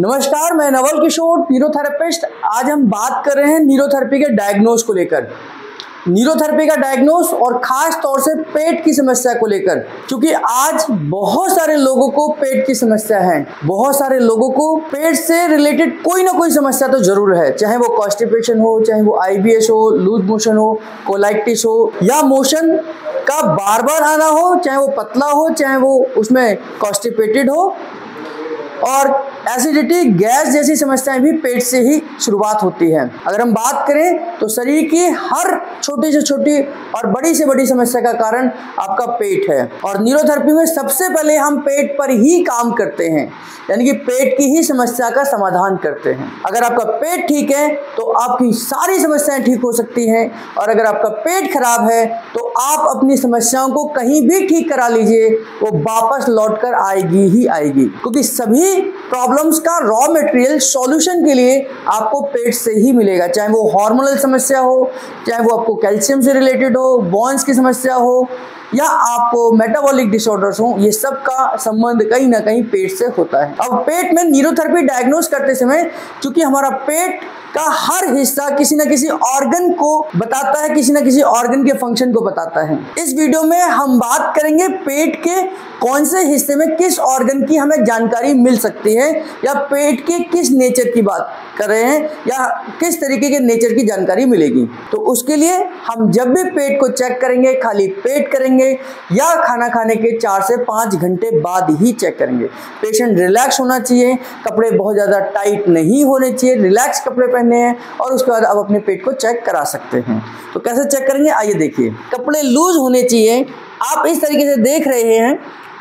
नमस्कार, मैं नवल किशोर, न्यूरोथेरेपिस्ट। आज हम बात कर रहे हैं न्यूरोथेरेपी के डायग्नोस को लेकर। न्यूरोथेरेपी का डायग्नोस और ख़ास तौर से पेट की समस्या को लेकर, क्योंकि आज बहुत सारे लोगों को पेट की समस्या है। बहुत सारे लोगों को पेट से रिलेटेड कोई ना कोई समस्या तो जरूर है, चाहे वो कॉन्स्टिपेशन हो, चाहे वो IBS हो, लूज मोशन हो, कोलाइटिस हो, या मोशन का बार बार आना हो, चाहे वो पतला हो, चाहे वो उसमें कॉन्स्टिपेटेड हो, और एसिडिटी, गैस जैसी समस्याएं भी पेट से ही शुरुआत होती है। अगर हम बात करें तो शरीर की हर छोटी से छोटी और बड़ी से बड़ी समस्या का कारण आपका पेट है। और न्यूरोथेरेपी में सबसे पहले हम पेट पर ही काम करते हैं, यानी कि पेट की ही समस्या का समाधान करते हैं। अगर आपका पेट ठीक है तो आपकी सारी समस्याएं ठीक हो सकती हैं, और अगर आपका पेट खराब है तो आप अपनी समस्याओं को कहीं भी ठीक करा लीजिए, वो वापस लौट कर आएगी ही आएगी। क्योंकि सभी प्रॉब्लम्स का रॉ मटेरियल सॉल्यूशन के लिए आपको पेट से ही मिलेगा, चाहे वो हार्मोनल समस्या हो, चाहे वो आपको कैल्शियम से रिलेटेड हो, बोन्स की समस्या हो, या आपको मेटाबॉलिक डिसऑर्डर्स हो। ये सब का संबंध कहीं ना कहीं पेट से होता है। अब पेट में न्यूरोथेरेपी डायग्नोस करते समय, क्योंकि हमारा पेट का हर हिस्सा किसी न किसी ऑर्गन को बताता है, किसी न किसी ऑर्गन के फंक्शन को बताता है। इस वीडियो में हम बात करेंगे पेट के कौन से हिस्से में किस ऑर्गन की हमें जानकारी मिल सकती है, या पेट के किस नेचर की बात कर रहे हैं, या किस तरीके के नेचर की जानकारी मिलेगी। तो उसके लिए हम जब भी पेट को चेक करेंगे, खाली पेट करेंगे या खाना खाने के 4 से 5 घंटे बाद ही चेक करेंगे। पेशेंट रिलैक्स होना चाहिए, कपड़े बहुत ज़्यादा टाइट नहीं होने चाहिए, रिलैक्स कपड़े पहनने हैं, और उसके बाद आप अपने पेट को चेक करा सकते हैं। तो कैसे चेक करेंगे, आइए देखिए। कपड़े लूज होने चाहिए। आप इस तरीके से देख रहे हैं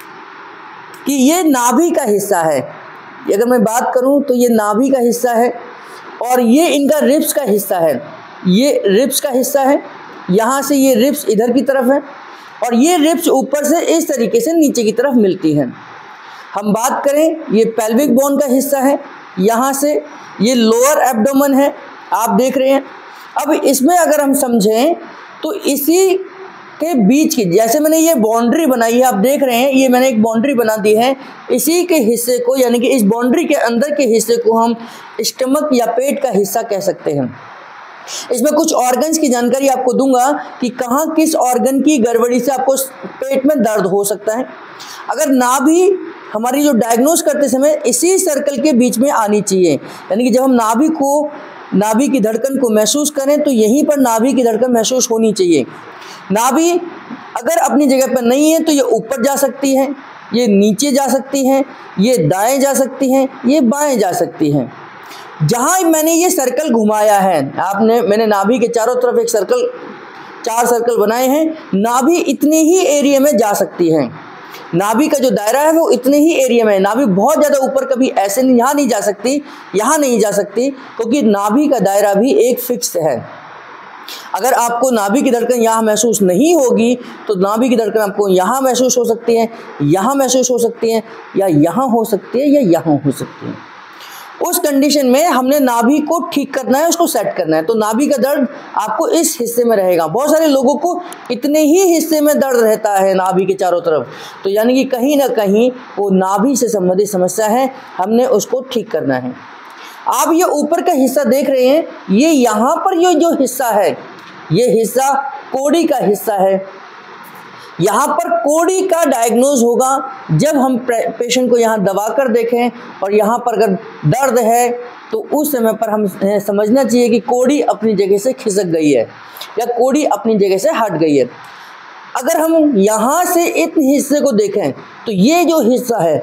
कि ये नाभि का हिस्सा है। अगर मैं बात करूं तो ये नाभि का हिस्सा है, और ये इनका रिब्स का हिस्सा है। ये रिब्स का हिस्सा है, यहाँ से ये रिब्स इधर की तरफ है, और ये रिब्स ऊपर से इस तरीके से नीचे की तरफ मिलती हैं। हम बात करें, ये पेल्विक बोन का हिस्सा है, यहाँ से ये लोअर एब्डोमेन है, आप देख रहे हैं। अब इसमें अगर हम समझें तो इसी के बीच की, जैसे मैंने ये बाउंड्री बनाई है, आप देख रहे हैं, ये मैंने एक बाउंड्री बना दी है। इसी के हिस्से को, यानी कि इस बाउंड्री के अंदर के हिस्से को हम स्टमक या पेट का हिस्सा कह सकते हैं। इसमें कुछ ऑर्गन्स की जानकारी आपको दूंगा कि कहाँ किस ऑर्गन की गड़बड़ी से आपको पेट में दर्द हो सकता है। अगर नाभि हमारी जो डायग्नोस करते समय इसी सर्कल के बीच में आनी चाहिए, यानी कि जब हम नाभि की धड़कन को महसूस करें तो यहीं पर नाभि की धड़कन महसूस होनी चाहिए। नाभि अगर अपनी जगह पर नहीं है तो ये ऊपर जा सकती है, ये नीचे जा सकती हैं, ये दाएं जा सकती हैं, ये बाएं जा सकती हैं। जहाँ मैंने ये सर्कल घुमाया है, मैंने नाभि के चारों तरफ 4 सर्कल बनाए हैं। नाभि इतने ही एरिया में जा सकती है। नाभि का जो दायरा है वो इतने ही एरिया में है। नाभि बहुत ज़्यादा ऊपर कभी ऐसे यहाँ नहीं जा सकती, यहाँ नहीं जा सकती, क्योंकि नाभि का दायरा भी एक फिक्स है। अगर आपको नाभि की धड़कन यहाँ महसूस नहीं होगी तो नाभि की धड़कन आपको यहाँ महसूस हो सकती है, यहाँ महसूस हो सकती है, या यहाँ हो सकती है, या यहाँ हो सकती है। उस कंडीशन में हमने नाभि को ठीक करना है, उसको सेट करना है। तो नाभि का दर्द आपको इस हिस्से में रहेगा। बहुत सारे लोगों को इतने ही हिस्से में दर्द रहता है नाभि के चारों तरफ, तो यानी कि कहीं ना कहीं वो नाभि से संबंधित समस्या है, हमने उसको ठीक करना है। आप ये ऊपर का हिस्सा देख रहे हैं, ये यहाँ पर ये जो हिस्सा है, ये हिस्सा कोड़ी का हिस्सा है। यहाँ पर कोड़ी का डायग्नोज होगा जब हम पेशेंट को यहाँ दबा कर देखें, और यहाँ पर अगर दर्द है तो उस समय पर हम समझना चाहिए कि कोड़ी अपनी जगह से खिसक गई है, या कोड़ी अपनी जगह से हट गई है। अगर हम यहाँ से इस हिस्से को देखें तो ये जो हिस्सा है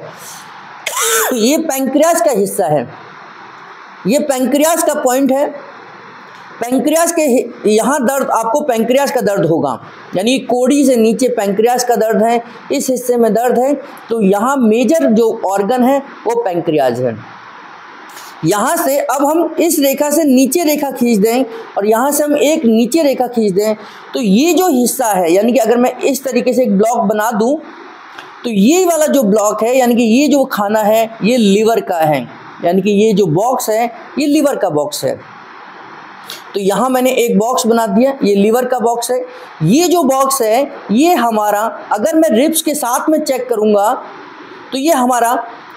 ये पैंक्रियास का हिस्सा है, ये पैंक्रियास का पॉइंट है। पैंक्रियास के यहाँ दर्द, आपको पैंक्रियास का दर्द होगा, यानी कोड़ी से नीचे पैंक्रियास का दर्द है, इस हिस्से में दर्द है, तो यहाँ मेजर जो ऑर्गन है वो पैंक्रियास है। यहाँ से अब हम इस रेखा से नीचे रेखा खींच दें, और यहाँ से हम एक नीचे रेखा खींच दें, तो ये जो हिस्सा है, यानी कि अगर मैं इस तरीके से एक ब्लॉक बना दूँ तो ये वाला जो ब्लॉक है, यानी कि ये जो खाना है ये लीवर का है, यानी कि ये जो बॉक्स है ये लीवर का बॉक्स है। तो यहाँ मैंने एक बॉक्स बना दिया, ये लीवर का बॉक्स है। ये जो बॉक्स है ये हमारा, अगर मैं रिब्स के साथ में चेक करूँगा तो ये हमारा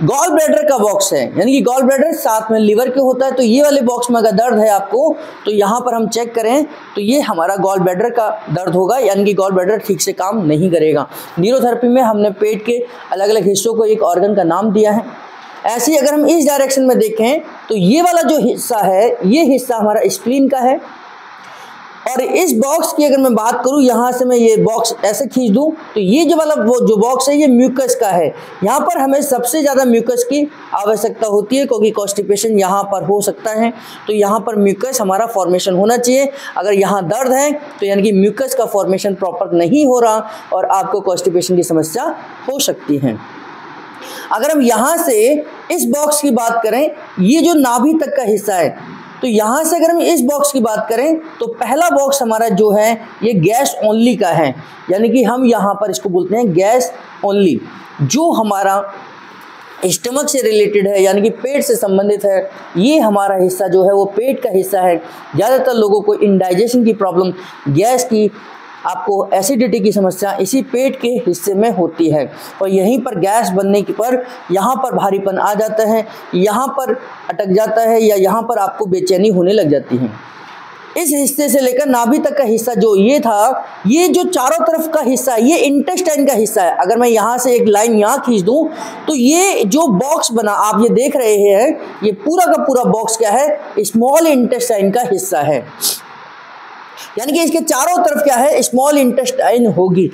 गॉल ब्लैडर का बॉक्स है, यानी कि गॉल ब्लैडर साथ में लिवर के होता है। तो ये वाले बॉक्स में अगर दर्द है आपको, तो यहाँ पर हम चेक करें तो ये हमारा गॉल ब्लैडर का दर्द होगा, यानी कि गॉल ब्लैडर ठीक से काम नहीं करेगा। न्यूरोथेरेपी में हमने पेट के अलग अलग हिस्सों को एक ऑर्गन का नाम दिया है। ऐसे ही अगर हम इस डायरेक्शन में देखें तो ये वाला जो हिस्सा है, ये हिस्सा हमारा स्प्लीन का है। और इस बॉक्स की अगर मैं बात करूं, यहाँ से मैं ये बॉक्स ऐसे खींच दूं तो ये जो वाला वो जो बॉक्स है ये म्यूकस का है। यहाँ पर हमें सबसे ज़्यादा म्यूकस की आवश्यकता होती है, क्योंकि कॉन्स्टिपेशन यहाँ पर हो सकता है। तो यहाँ पर म्यूकस हमारा फॉर्मेशन होना चाहिए। अगर यहाँ दर्द है तो यानी कि म्यूकस का फॉर्मेशन प्रॉपर नहीं हो रहा और आपको कॉन्स्टिपेशन की समस्या हो सकती है। अगर हम यहाँ से इस बॉक्स की बात करें, ये जो नाभि तक का हिस्सा है, तो यहाँ से अगर हम इस बॉक्स की बात करें तो पहला बॉक्स हमारा जो है ये गैस ओनली का है, यानी कि हम यहाँ पर इसको बोलते हैं गैस ओनली। जो हमारा स्टमक से रिलेटेड है, यानी कि पेट से संबंधित है, ये हमारा हिस्सा जो है वो पेट का हिस्सा है। ज़्यादातर लोगों को इंडाइजेशन की प्रॉब्लम, गैस की, आपको एसिडिटी की समस्या इसी पेट के हिस्से में होती है। और यहीं पर गैस बनने के पर यहाँ पर भारीपन आ जाता है, यहाँ पर अटक जाता है, या यहाँ पर आपको बेचैनी होने लग जाती है। इस हिस्से से लेकर नाभि तक का हिस्सा जो ये था, ये जो चारों तरफ का हिस्सा है, ये इंटेस्टाइन का हिस्सा है। अगर मैं यहाँ से एक लाइन यहाँ खींच दूँ तो ये जो बॉक्स बना आप ये देख रहे हैं, ये पूरा का पूरा बॉक्स क्या है, स्मॉल इंटेस्टाइन का हिस्सा है। यानी कि इसके चारों तरफ क्या है, स्मॉल इंटेस्टाइन होगी।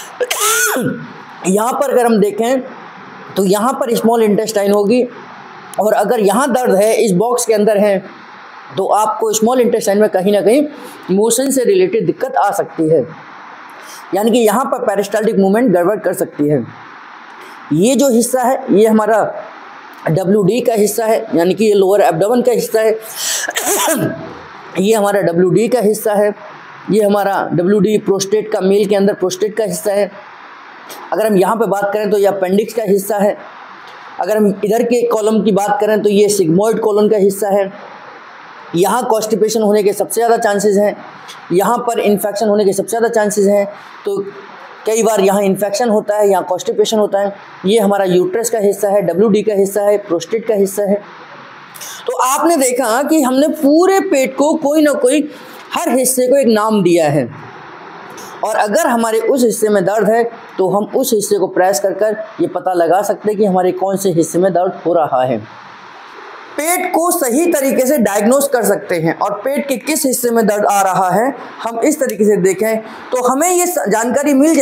यहाँ पर अगर हम देखें तो यहाँ पर स्मॉल इंटेस्टाइन होगी, और अगर यहाँ दर्द है इस बॉक्स के अंदर है तो आपको स्मॉल इंटेस्टाइन में कहीं ना कहीं मोशन से रिलेटेड दिक्कत आ सकती है, यानी कि यहाँ पर पेरिस्टाल्टिक मूवमेंट गड़बड़ कर सकती है। ये जो हिस्सा है ये हमारा WD का हिस्सा है, यानी कि ये लोअर एब्डोमेन का हिस्सा है। ये हमारा WD का हिस्सा है। ये हमारा WD प्रोस्टेट का, मेल के अंदर प्रोस्टेट का हिस्सा है। अगर हम यहाँ पे बात करें तो ये अपेंडिक्स का हिस्सा है। अगर हम इधर के कॉलम की बात करें तो ये सिग्मोइड कॉलम का हिस्सा है। यहाँ कॉन्स्टिपेशन होने के सबसे ज़्यादा चांसेस हैं, यहाँ पर इन्फेक्शन होने के सबसे ज़्यादा चांसेस हैं। तो कई बार यहाँ इन्फेक्शन होता है, यहाँ कॉन्स्टिपेशन होता है। ये हमारा यूट्रस का हिस्सा है, WD का हिस्सा है, प्रोस्टेट का हिस्सा है। तो आपने देखा कि हमने पूरे पेट को कोई ना कोई हर हिस्से को एक नाम दिया है, और अगर हमारे उस हिस्से में दर्द है तो हम उस हिस्से को प्रेस कर कर ये पता लगा सकते हैं कि हमारे कौन से हिस्से में दर्द हो रहा है। पेट को सही तरीके से डायग्नोस कर सकते हैं, और पेट के किस हिस्से में दर्द आ रहा है हम इस तरीके से देखें तो हमें ये जानकारी मिल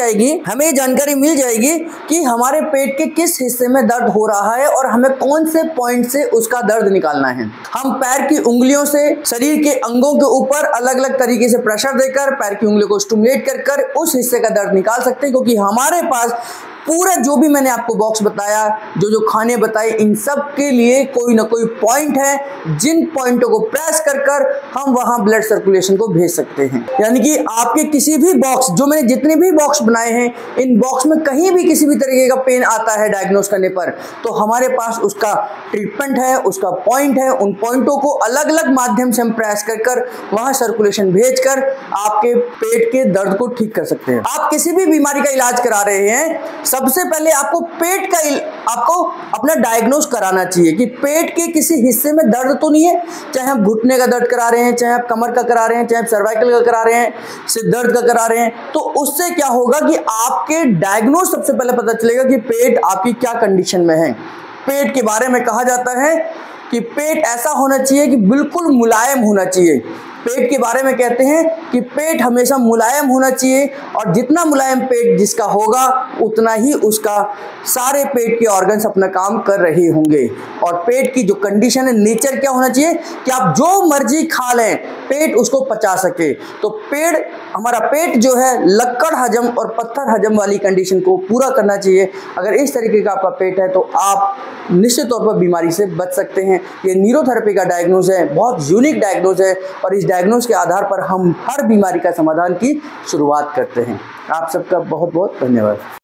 जाएगी कि हमारे पेट के किस हिस्से में दर्द हो रहा है और हमें कौन से पॉइंट से उसका दर्द निकालना है। हम पैर की उंगलियों से शरीर के अंगों के ऊपर अलग अलग तरीके से प्रेशर देकर पैर की उंगलियों को स्टिमुलेट कर कर उस हिस्से का दर्द निकाल सकते हैं, क्योंकि हमारे पास पूरा जो भी मैंने आपको बॉक्स बताया, जो जो खाने बताए, इन सब के लिए कोई ना कोई पॉइंट है जिन पॉइंटों को प्रेस कर कर हम वहां ब्लड सर्कुलेशन को भेज सकते हैं। यानी कि आपके किसी भी बॉक्स, जो मैंने जितने भी बॉक्स बनाए हैं, इन बॉक्स में कहीं भी किसी भी तरीके का पेन आता है डायग्नोस करने पर, तो हमारे पास उसका ट्रीटमेंट है, उसका पॉइंट है। उन पॉइंटों को अलग अलग माध्यम से हम प्रेस कर कर वहां सर्कुलेशन भेज कर आपके पेट के दर्द को ठीक कर सकते हैं। आप किसी भी बीमारी का इलाज करा रहे हैं, सबसे पहले आपको पेट का आपको अपना डायग्नोस कराना चाहिए कि पेट के किसी हिस्से में दर्द तो नहीं है। चाहे आप घुटने का दर्द करा रहे हैं, चाहे आप कमर का करा रहे हैं, चाहे आप सर्वाइकल का करा रहे हैं, सिर दर्द का करा रहे हैं, तो उससे क्या होगा कि आपके डायग्नोस सबसे पहले पता चलेगा कि पेट आपकी क्या कंडीशन में है। पेट के बारे में कहा जाता है कि पेट ऐसा होना चाहिए कि बिल्कुल मुलायम होना चाहिए। पेट के बारे में कहते हैं कि पेट हमेशा मुलायम होना चाहिए, और जितना मुलायम पेट जिसका होगा उतना ही उसका सारे पेट के ऑर्गन्स अपना काम कर रहे होंगे। और पेट की जो कंडीशन है, नेचर क्या होना चाहिए कि आप जो मर्जी खा लें, पेट उसको पचा सके। तो हमारा पेट जो है लक्कड़ हजम और पत्थर हजम वाली कंडीशन को पूरा करना चाहिए। अगर इस तरीके का आपका पेट है तो आप निश्चित तौर पर बीमारी से बच सकते हैं। ये न्यूरोथेरेपी का डायग्नोज है, बहुत यूनिक डायग्नोज है, और इस डायग्नोज के आधार पर हम हर बीमारी का समाधान की शुरुआत करते हैं। आप सबका बहुत बहुत धन्यवाद।